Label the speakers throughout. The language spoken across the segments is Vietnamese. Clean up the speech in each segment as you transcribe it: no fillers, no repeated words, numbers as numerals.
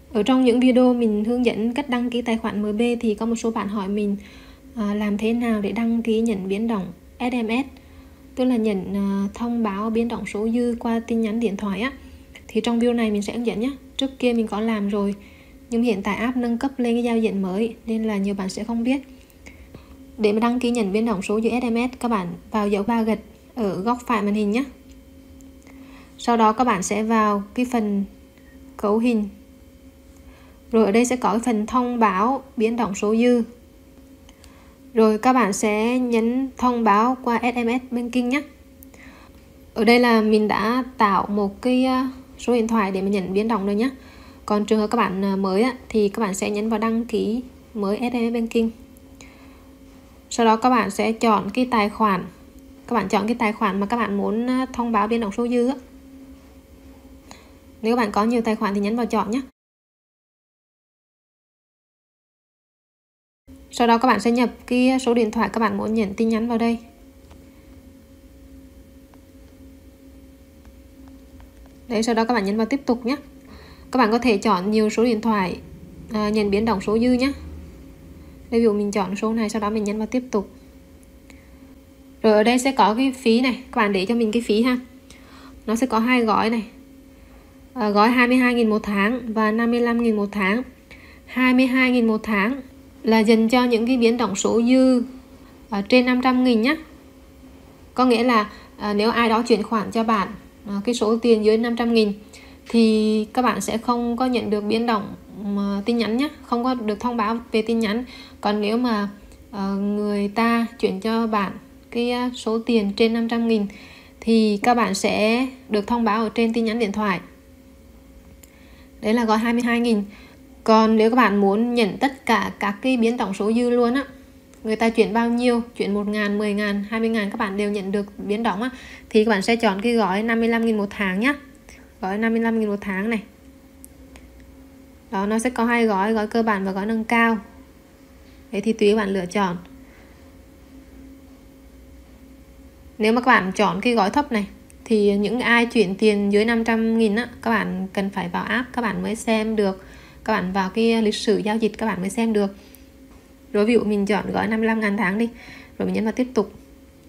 Speaker 1: Ở trong những video mình hướng dẫn cách đăng ký tài khoản MB thì có một số bạn hỏi mình làm thế nào để đăng ký nhận biến động SMS, tức là nhận thông báo biến động số dư qua tin nhắn điện thoại á. Thì trong video này mình sẽ hướng dẫn nhé. Trước kia mình có làm rồi, nhưng hiện tại app nâng cấp lên cái giao diện mới nên là nhiều bạn sẽ không biết. Để mà đăng ký nhận biến động số dư SMS, các bạn vào dấu ba gạch ở góc phải màn hình nhé. Sau đó các bạn sẽ vào cái phần cấu hình. Rồi ở đây sẽ có cái phần thông báo biến động số dư. Rồi các bạn sẽ nhấn thông báo qua SMS Banking nhé. Ở đây là mình đã tạo một cái số điện thoại để mà nhận biến động rồi nhé. Còn trường hợp các bạn mới thì các bạn sẽ nhấn vào đăng ký mới SMS Banking. Sau đó các bạn sẽ chọn cái tài khoản. Các bạn chọn cái tài khoản mà các bạn muốn thông báo biến động số dư. Nếu các bạn có nhiều tài khoản thì nhấn vào chọn nhé. Sau đó các bạn sẽ nhập cái số điện thoại các bạn muốn nhận tin nhắn vào đây. Đấy, sau đó các bạn nhấn vào tiếp tục nhé. Các bạn có thể chọn nhiều số điện thoại nhận biến động số dư nhé. Ví dụ mình chọn số này, sau đó mình nhấn vào tiếp tục. Rồi ở đây sẽ có cái phí này, các bạn để cho mình cái phí ha. Nó sẽ có hai gói này. Gói 22.000 một tháng và 55.000 một tháng. 22.000 một tháng là dành cho những cái biến động số dư trên 500.000 nhé. Có nghĩa là nếu ai đó chuyển khoản cho bạn cái số tiền dưới 500.000 thì các bạn sẽ không có nhận được biến động tin nhắn nhé, không có được thông báo về tin nhắn. Còn nếu mà người ta chuyển cho bạn cái số tiền trên 500.000 thì các bạn sẽ được thông báo ở trên tin nhắn điện thoại. Đấy là gói 22.000. Còn nếu các bạn muốn nhận tất cả các cái biến động số dư luôn á, người ta chuyển bao nhiêu, chuyển 1.000, 10.000, 20.000 các bạn đều nhận được biến động á, thì các bạn sẽ chọn cái gói 55.000 một tháng nhé. Gói 55.000 một tháng này. Đó, nó sẽ có hai gói, gói cơ bản và gói nâng cao. Đấy thì tùy các bạn lựa chọn. Nếu mà các bạn chọn cái gói thấp này thì những ai chuyển tiền dưới 500.000 á, các bạn cần phải vào app các bạn mới xem được. Các bạn vào cái lịch sử giao dịch các bạn mới xem được. Rồi ví dụ mình chọn gói 55.000 tháng đi, rồi mình nhấn vào tiếp tục.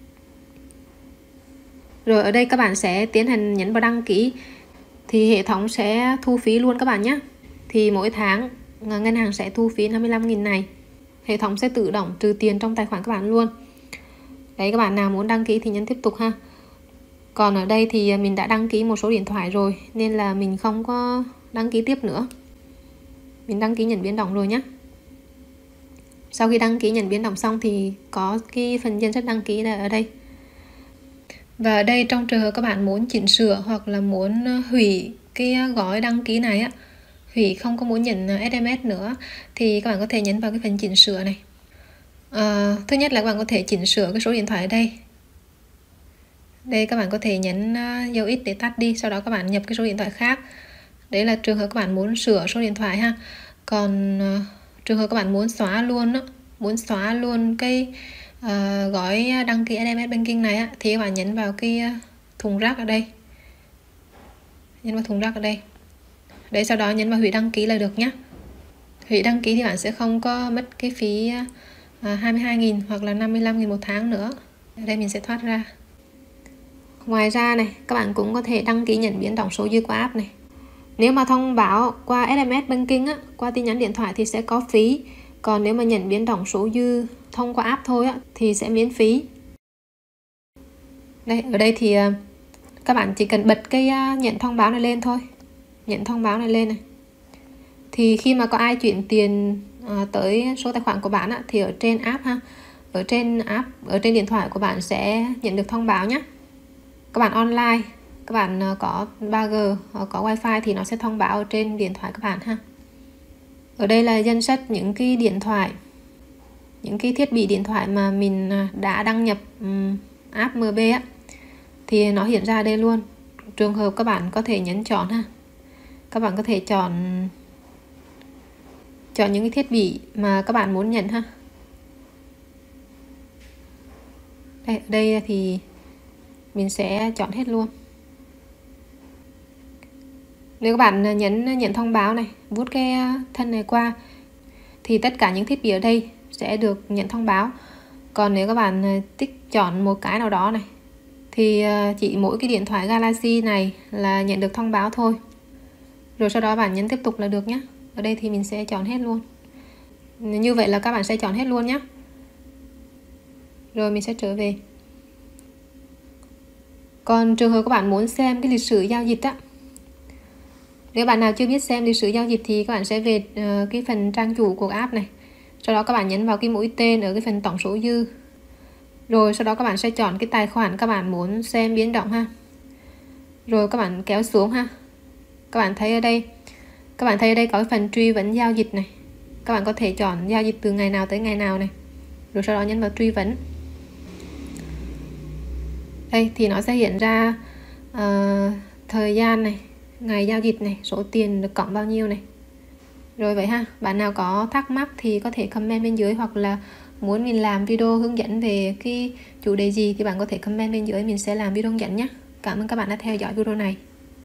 Speaker 1: Rồi ở đây các bạn sẽ tiến hành nhấn vào đăng ký thì hệ thống sẽ thu phí luôn các bạn nhé. Thì mỗi tháng ngân hàng sẽ thu phí 55.000 này. Hệ thống sẽ tự động trừ tiền trong tài khoản các bạn luôn. Đấy, các bạn nào muốn đăng ký thì nhấn tiếp tục ha. Còn ở đây thì mình đã đăng ký một số điện thoại rồi nên là mình không có đăng ký tiếp nữa. Mình đăng ký nhận biến động rồi nhé. Sau khi đăng ký nhận biến động xong thì có cái phần danh sách đăng ký là ở đây. Và ở đây trong trường hợp các bạn muốn chỉnh sửa hoặc là muốn hủy cái gói đăng ký này á, hủy không có muốn nhận SMS nữa thì các bạn có thể nhấn vào cái phần chỉnh sửa này. Thứ nhất là các bạn có thể chỉnh sửa cái số điện thoại ở đây. Đây các bạn có thể nhấn dấu X để tắt đi, sau đó các bạn nhập cái số điện thoại khác. Đấy là trường hợp các bạn muốn sửa số điện thoại ha. Còn trường hợp các bạn muốn xóa luôn á, muốn xóa luôn cái gói đăng ký SMS Banking này á, thì các bạn nhấn vào cái thùng rác ở đây. Nhấn vào thùng rác ở đây. Đấy, sau đó nhấn vào hủy đăng ký là được nhé. Hủy đăng ký thì bạn sẽ không có mất cái phí 22.000 hoặc là 55.000 một tháng nữa. Ở đây mình sẽ thoát ra. Ngoài ra này, các bạn cũng có thể đăng ký nhận biến động số dư qua app này. Nếu mà thông báo qua SMS Banking á, qua tin nhắn điện thoại thì sẽ có phí. Còn nếu mà nhận biến động số dư thông qua app thôi á, thì sẽ miễn phí. Đây, ở đây thì các bạn chỉ cần bật cái nhận thông báo này lên thôi. Nhận thông báo này lên này. Thì khi mà có ai chuyển tiền tới số tài khoản của bạn á, thì ở trên app ha, ở trên app, ở trên điện thoại của bạn sẽ nhận được thông báo nhé. Các bạn online, các bạn có 3G, có wifi thì nó sẽ thông báo ở trên điện thoại các bạn ha. Ở đây là danh sách những cái điện thoại, những cái thiết bị điện thoại mà mình đã đăng nhập app MB á, thì nó hiện ra đây luôn. Trường hợp các bạn có thể nhấn chọn ha. Các bạn có thể chọn những cái thiết bị mà các bạn muốn nhận ha. Đây, ở đây thì mình sẽ chọn hết luôn. Nếu các bạn nhấn thông báo này, vuốt cái thân này qua thì tất cả những thiết bị ở đây sẽ được nhận thông báo. Còn nếu các bạn tích chọn một cái nào đó này thì chỉ mỗi cái điện thoại Galaxy này là nhận được thông báo thôi. Rồi sau đó bạn nhấn tiếp tục là được nhé. Ở đây thì mình sẽ chọn hết luôn. Như vậy là các bạn sẽ chọn hết luôn nhé. Rồi mình sẽ trở về. Còn trường hợp các bạn muốn xem cái lịch sử giao dịch á, nếu bạn nào chưa biết xem lịch sử giao dịch thì các bạn sẽ về cái phần trang chủ của app này. Sau đó các bạn nhấn vào cái mũi tên ở cái phần tổng số dư. Rồi sau đó các bạn sẽ chọn cái tài khoản các bạn muốn xem biến động ha. Rồi các bạn kéo xuống ha. Các bạn thấy ở đây có cái phần truy vấn giao dịch này. Các bạn có thể chọn giao dịch từ ngày nào tới ngày nào này. Rồi sau đó nhấn vào truy vấn. Đây thì nó sẽ hiện ra thời gian này, ngày giao dịch này, số tiền được cộng bao nhiêu này. Rồi vậy ha, bạn nào có thắc mắc thì có thể comment bên dưới, hoặc là muốn mình làm video hướng dẫn về cái chủ đề gì thì bạn có thể comment bên dưới, mình sẽ làm video hướng dẫn nhé. Cảm ơn các bạn đã theo dõi video này.